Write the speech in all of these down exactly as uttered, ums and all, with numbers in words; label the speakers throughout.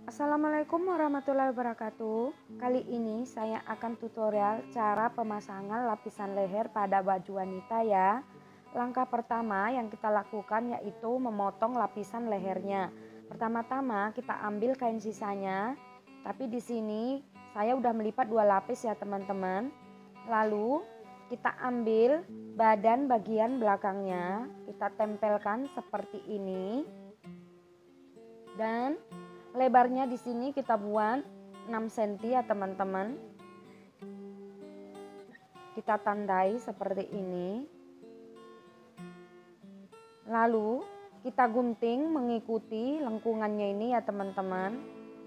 Speaker 1: Assalamualaikum warahmatullahi wabarakatuh. Kali ini saya akan tutorial cara pemasangan lapisan leher pada baju wanita ya. Langkah pertama yang kita lakukan yaitu memotong lapisan lehernya. Pertama-tama kita ambil kain sisanya. Tapi di sini saya udah melipat dua lapis ya teman-teman. Lalu kita ambil badan bagian belakangnya, kita tempelkan seperti ini. Dan lebarnya di sini kita buat enam sentimeter ya teman-teman. Kita tandai seperti ini. Lalu kita gunting mengikuti lengkungannya ini ya teman-teman.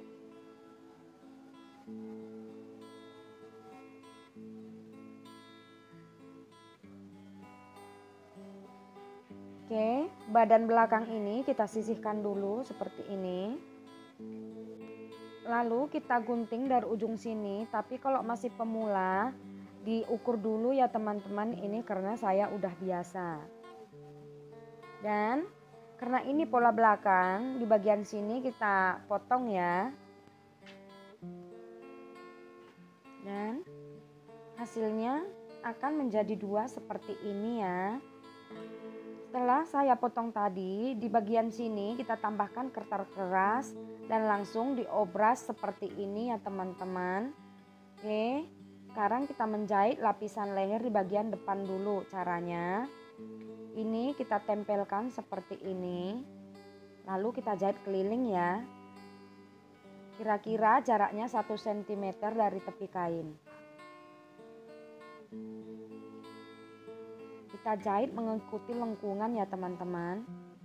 Speaker 1: Oke, badan belakang ini kita sisihkan dulu seperti ini. Lalu kita gunting dari ujung sini, tapi kalau masih pemula diukur dulu ya teman-teman, ini karena saya udah biasa. Dan karena ini pola belakang, di bagian sini kita potong ya. Dan hasilnya akan menjadi dua seperti ini ya. Setelah saya potong tadi, di bagian sini kita tambahkan kertas keras dan langsung diobras seperti ini ya teman-teman. Oke, sekarang kita menjahit lapisan leher di bagian depan dulu caranya. Ini kita tempelkan seperti ini. Lalu kita jahit keliling ya. Kira-kira jaraknya satu sentimeter dari tepi kain. Kita jahit mengikuti lengkungan ya teman-teman.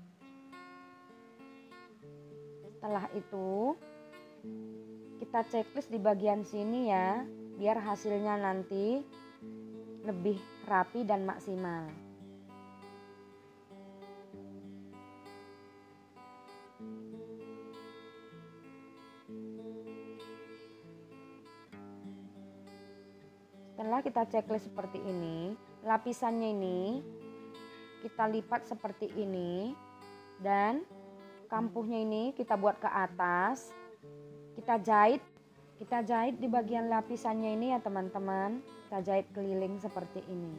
Speaker 1: Setelah itu kita checklist di bagian sini ya, biar hasilnya nanti lebih rapi dan maksimal. Setelah kita checklist seperti ini, lapisannya ini kita lipat seperti ini dan kampuhnya ini kita buat ke atas. Kita jahit, kita jahit di bagian lapisannya ini ya teman-teman. Kita jahit keliling seperti ini.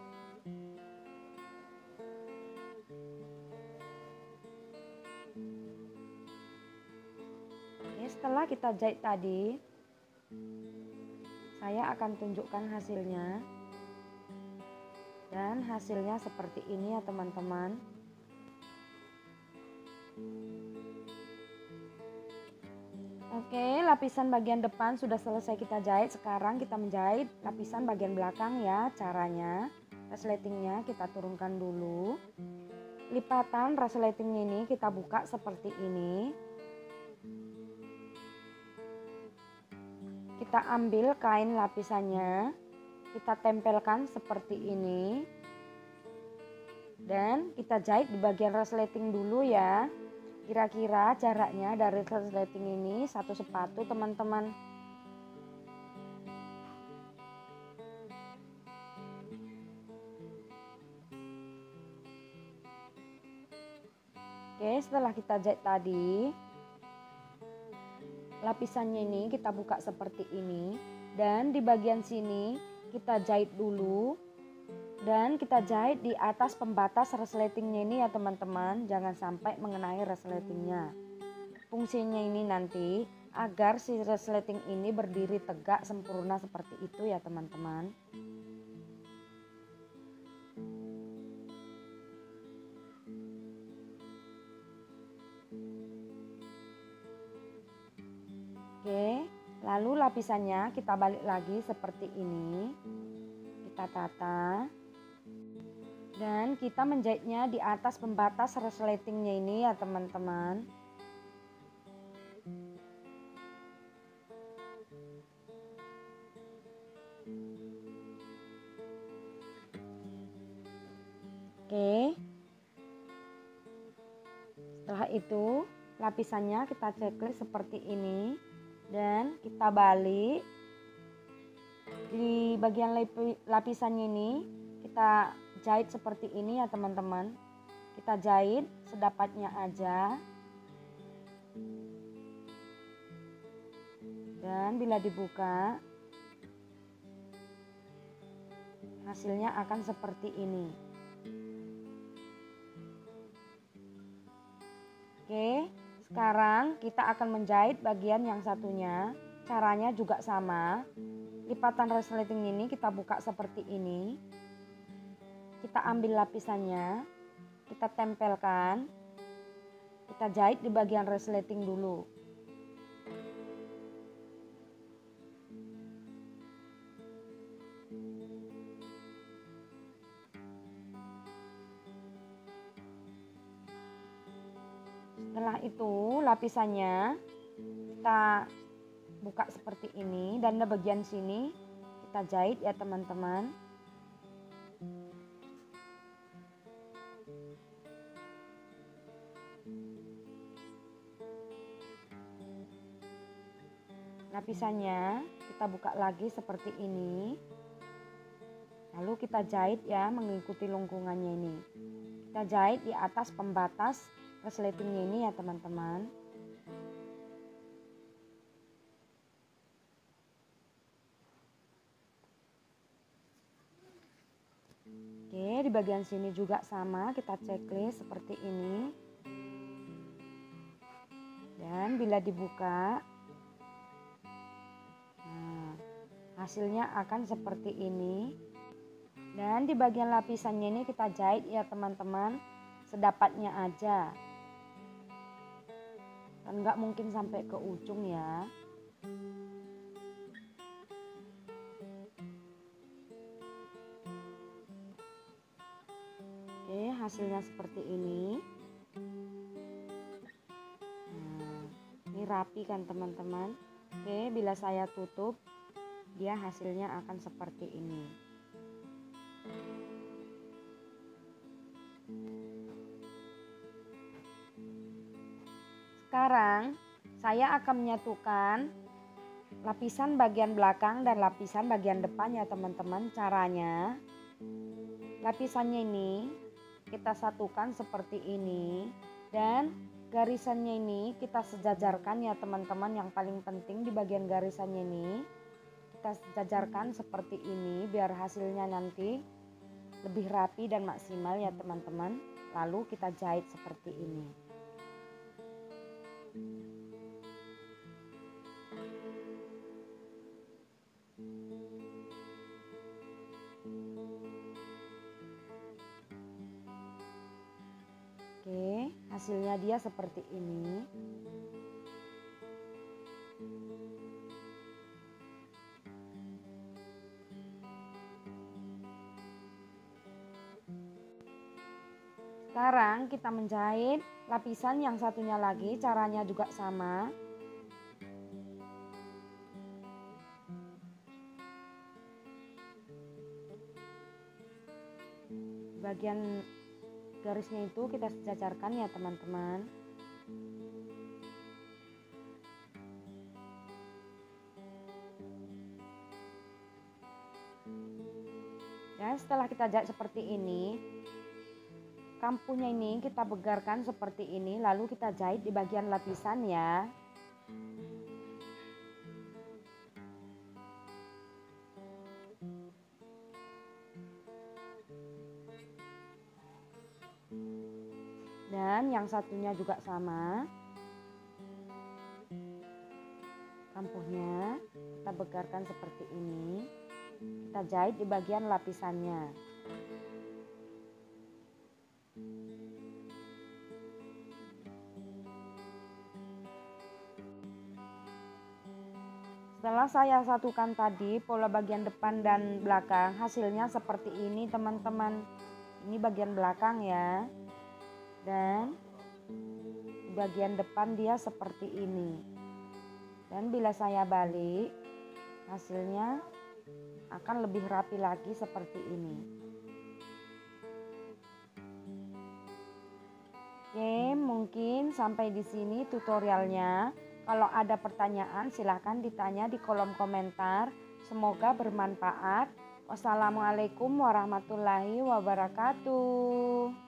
Speaker 1: Oke, setelah kita jahit tadi, saya akan tunjukkan hasilnya. Dan hasilnya seperti ini ya teman-teman. Oke, lapisan bagian depan sudah selesai kita jahit. Sekarang kita menjahit lapisan bagian belakang ya caranya. Resletingnya kita turunkan dulu. Lipatan resletingnya ini kita buka seperti ini. Kita ambil kain lapisannya. Kita tempelkan seperti ini. Dan kita jahit di bagian resleting dulu ya. Kira-kira jaraknya dari resleting ini satu sepatu teman-teman. Oke, setelah kita jahit tadi, lapisannya ini kita buka seperti ini. Dan di bagian sini kita jahit dulu. Dan kita jahit di atas pembatas resletingnya ini ya teman-teman. Jangan sampai mengenai resletingnya. Fungsinya ini nanti agar si resleting ini berdiri tegak sempurna seperti itu ya teman-teman. Oke, lalu lapisannya kita balik lagi seperti ini. Kita tata. Dan kita menjahitnya di atas pembatas resletingnya ini ya teman-teman. Oke. Setelah itu lapisannya kita checklist seperti ini. Dan kita balik. Di bagian lapisannya ini kita jahit seperti ini ya teman-teman. Kita jahit sedapatnya aja. Dan bila dibuka, hasilnya akan seperti ini. Oke, sekarang kita akan menjahit bagian yang satunya. Caranya juga sama. Lipatan resleting ini kita buka seperti ini. Kita ambil lapisannya, kita tempelkan. Kita jahit di bagian resleting dulu. Setelah itu lapisannya kita buka seperti ini dan di bagian sini kita jahit ya teman-teman. Lapisannya kita buka lagi seperti ini. Lalu kita jahit ya mengikuti lengkungannya ini. Kita jahit di atas pembatas resletingnya ini ya teman-teman. Oke, di bagian sini juga sama, kita checklist seperti ini. Dan bila dibuka, nah, hasilnya akan seperti ini. Dan di bagian lapisannya ini kita jahit ya teman-teman, sedapatnya aja. Dan nggak mungkin sampai ke ujung ya. Oke, hasilnya seperti ini. Nah, ini rapi kan teman-teman. Oke, bila saya tutup, dia hasilnya akan seperti ini. Sekarang saya akan menyatukan lapisan bagian belakang dan lapisan bagian depan ya teman-teman. Caranya, lapisannya ini kita satukan seperti ini dan garisannya ini kita sejajarkan ya teman-teman. Yang paling penting di bagian garisannya ini kita sejajarkan seperti ini biar hasilnya nanti lebih rapi dan maksimal ya teman-teman. Lalu kita jahit seperti ini. Oke, hasilnya dia seperti ini. Sekarang kita menjahit lapisan yang satunya lagi, caranya juga sama. Bagian garisnya itu kita sejajarkan ya teman-teman. Dan setelah kita jahit seperti ini, kampuhnya ini kita begarkan seperti ini, lalu kita jahit di bagian lapisan ya. Dan yang satunya juga sama. Kampuhnya kita begarkan seperti ini. Kita jahit di bagian lapisannya. Setelah saya satukan tadi pola bagian depan dan belakang, hasilnya seperti ini teman-teman. Ini bagian belakang ya. Dan bagian depan dia seperti ini. Dan bila saya balik, hasilnya akan lebih rapi lagi seperti ini. Oke, mungkin sampai di sini tutorialnya. Kalau ada pertanyaan silahkan ditanya di kolom komentar. Semoga bermanfaat. Wassalamualaikum warahmatullahi wabarakatuh.